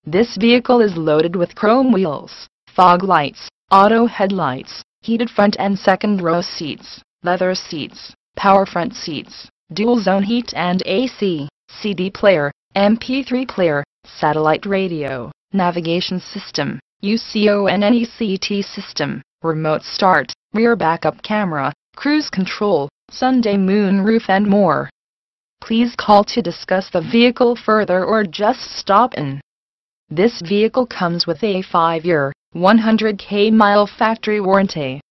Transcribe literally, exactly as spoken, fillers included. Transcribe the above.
This vehicle is loaded with chrome wheels, fog lights, auto headlights, heated front and second row seats, leather seats, power front seats, dual zone heat and A C, C D player, M P three player, satellite radio, navigation system, U C O N N E C T system, remote start, rear backup camera, cruise control, Sunday moonroof and more. Please call to discuss the vehicle further or just stop in. This vehicle comes with a five year, one hundred K mile factory warranty.